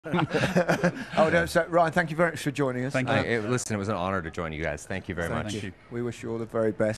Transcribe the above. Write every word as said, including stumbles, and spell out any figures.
Oh, no, so, Ryan, thank you very much for joining us. Thank you. I, it, listen, it was an honor to join you guys. Thank you very Thank much. you. We wish you all the very best.